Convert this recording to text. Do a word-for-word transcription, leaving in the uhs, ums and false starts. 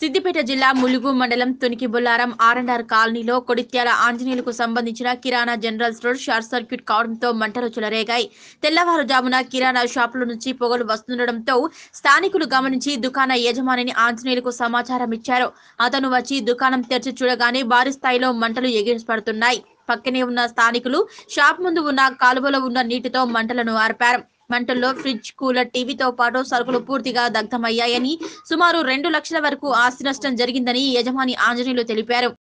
సిద్దిపేట జిల్లా ములుగు మండలం Tuniki Bollaram R and R కాలనీలో కొడిత్యాల ఆంజనేయులకు సంబంధించిన కిరాణా జనరల్ స్టోర్ షార్ట్ సర్క్యూట్ కావడంతో మంటలు చెలరేగాయి. తెల్లవారుజామున కిరాణా షాపుల నుంచి పొగలు వస్తుండటంతో స్థానికులు గమనించి దుకాణ యజమానిని ఆంజనేయులకు సమాచారం ఇచ్చారు. అతను వచ్చి దుకాణం తెరిచి చూడగానే భారీ స్థాయిలో మంటలు ఎగిసిపడుతున్నాయి. పక్కనే ఉన్న స్థానికులు షాప్ ముందు ఉన్న కాలువలో ఉన్న నీటితో మంటలను ఆర్పారు. మంటల్లో ఫ్రిడ్జ్, కూలర్, టీవీతో పాటు సరుకులు పూర్తిగా దగ్ధమయ్యాయని, సుమారు రెండు లక్షల వరకు ఆస్తి నష్టం జరిగిందని యజమాని ఆంజనేయులు తెలిపారు.